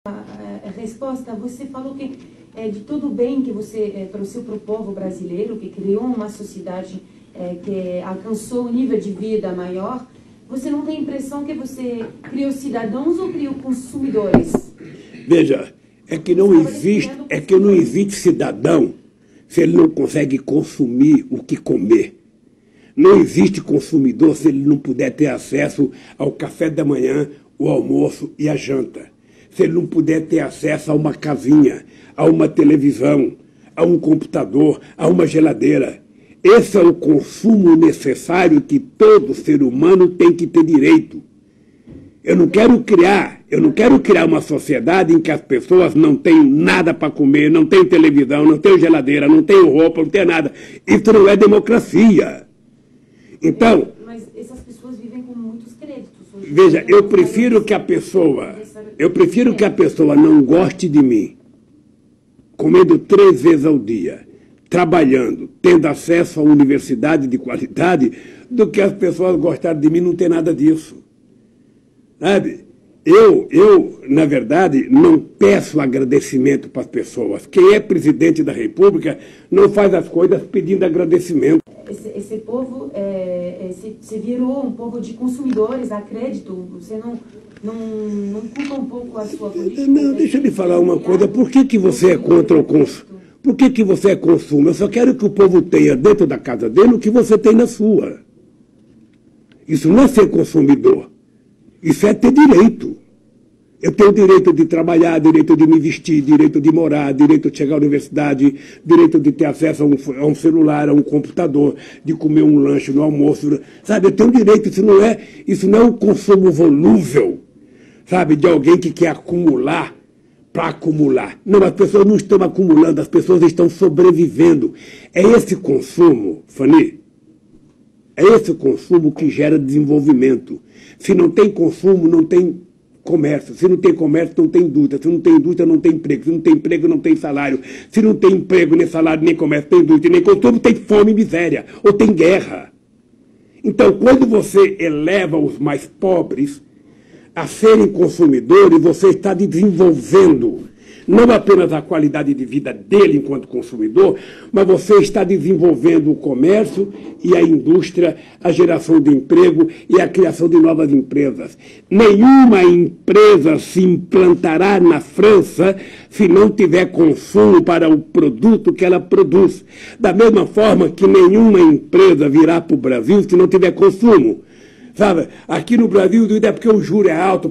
A resposta, você falou que de todo o bem que você trouxe para o povo brasileiro, que criou uma sociedade que alcançou um nível de vida maior, você não tem a impressão que você criou cidadãos ou criou consumidores? Veja, é que não existe cidadão se ele não consegue consumir o que comer. Não existe consumidor se ele não puder ter acesso ao café da manhã, o almoço e a janta. Se ele não puder ter acesso a uma casinha, a uma televisão, a um computador, a uma geladeira. Esse é o consumo necessário que todo ser humano tem que ter direito. Eu não quero criar uma sociedade em que as pessoas não têm nada para comer, não têm televisão, não têm geladeira, não têm roupa, não têm nada. Isso não é democracia. Então, mas essas pessoas vivem com muitos créditos. Veja, eu prefiro que a pessoa não goste de mim, comendo 3 vezes ao dia, trabalhando, tendo acesso a uma universidade de qualidade, do que as pessoas gostarem de mim não ter nada disso. Sabe? Eu, na verdade, não peço agradecimento para as pessoas. Quem é presidente da República não faz as coisas pedindo agradecimento. Esse povo se virou um povo de consumidores, a crédito. Você não culpa um pouco a sua política? Não, deixa eu lhe falar uma coisa. Por que você é contra o consumo? Por que você é consumo? Eu só quero que o povo tenha dentro da casa dele o que você tem na sua. Isso não é ser consumidor. Isso é ter direito. Eu tenho direito de trabalhar, direito de me vestir, direito de morar, direito de chegar à universidade, direito de ter acesso a um celular, a um computador, de comer um lanche no almoço. Sabe, eu tenho direito, isso não é um consumo volúvel, sabe, de alguém que quer acumular para acumular. Não, as pessoas não estão acumulando, as pessoas estão sobrevivendo. É esse consumo, Fanny, é esse consumo que gera desenvolvimento. Se não tem consumo, não tem comércio. Se não tem comércio, não tem indústria. Se não tem indústria, não tem emprego. Se não tem emprego, não tem salário. Se não tem emprego, nem salário, nem comércio, nem indústria, nem consumo, tem fome e miséria. Ou tem guerra. Então, quando você eleva os mais pobres a serem consumidores, você está desenvolvendo não apenas a qualidade de vida dele enquanto consumidor, mas você está desenvolvendo o comércio e a indústria, a geração de emprego e a criação de novas empresas. Nenhuma empresa se implantará na França se não tiver consumo para o produto que ela produz. Da mesma forma que nenhuma empresa virá para o Brasil se não tiver consumo. Sabe, aqui no Brasil é porque o juro é alto,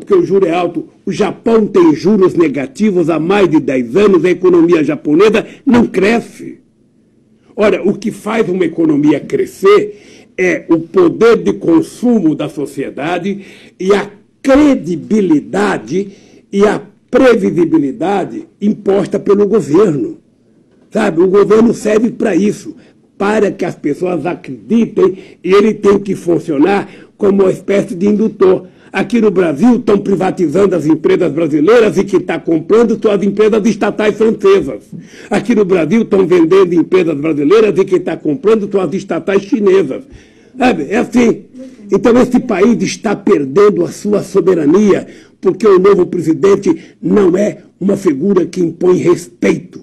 O Japão tem juros negativos há mais de 10 anos, a economia japonesa não cresce. Ora, o que faz uma economia crescer é o poder de consumo da sociedade e a credibilidade e a previsibilidade imposta pelo governo. Sabe, o governo serve para isso, para que as pessoas acreditem, e ele tem que funcionar como uma espécie de indutor. Aqui no Brasil estão privatizando as empresas brasileiras e que está comprando são as empresas estatais francesas. Aqui no Brasil estão vendendo empresas brasileiras e que está comprando são as estatais chinesas. Sabe? É assim. Então esse país está perdendo a sua soberania porque o novo presidente não é uma figura que impõe respeito.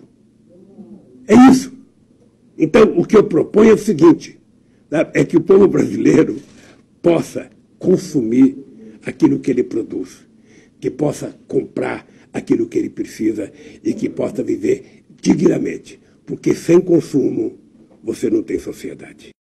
É isso. Então o que eu proponho é o seguinte, sabe? É que o povo brasileiro possa consumir aquilo que ele produz, que possa comprar aquilo que ele precisa e que possa viver dignamente. Porque sem consumo você não tem sociedade.